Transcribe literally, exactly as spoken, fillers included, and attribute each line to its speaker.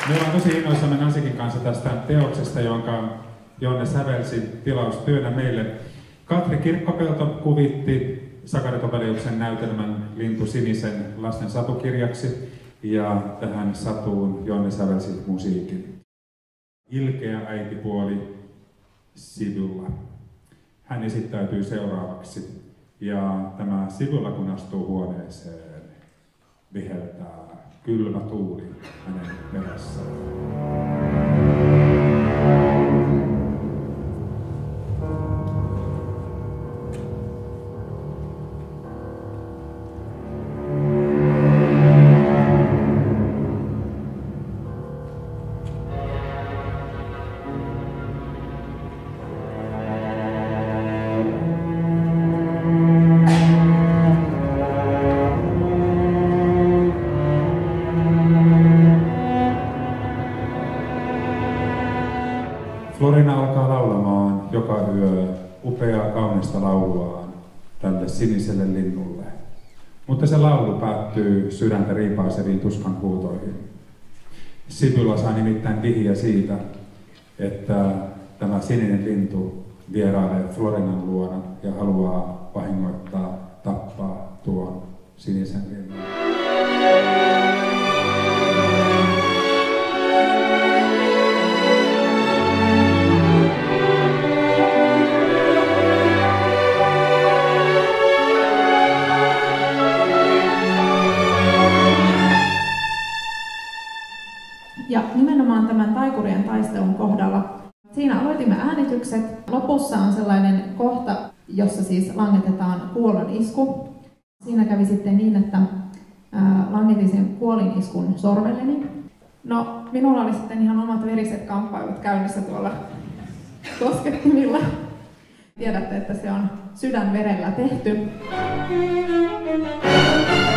Speaker 1: Me ollaan tosi innoissamme Nazigin kanssa tästä teoksesta, jonka Jonne sävelsi tilaustyönä meille. Katri Kirkkopelto kuvitti Sakari Topeliuksen näytelmän Lintu Sinisen lasten satukirjaksi, ja tähän satuun Jonne sävelsi musiikin. Ilkeä äitipuoli sivulla. Hän esittäytyy seuraavaksi, ja tämä sivulla kun astuu huoneeseen, viheltää kylmä tuuli hänen perässään. Florina alkaa laulamaan joka yö upeaa kaunista lauluaan tälle siniselle linnulle. Mutta se laulu päättyy sydäntä riipaiseviin tuskan huutoihin. Sibylla saa nimittäin vihjeä siitä, että tämä sininen lintu vierailee Florinan luona ja haluaa vahingoittaa, tappaa tuon sinisen linnun.
Speaker 2: Ja nimenomaan tämän taikurien taistelun kohdalla, siinä aloitimme äänitykset. Lopussa on sellainen kohta, jossa siis langetetaan kuolonisku. Siinä kävi sitten niin, että ää, langetin sen kuoliniskun sormelleni. No, minulla oli sitten ihan omat veriset kamppailut käynnissä tuolla koskettimilla. Tiedätte, että se on sydänverellä tehty.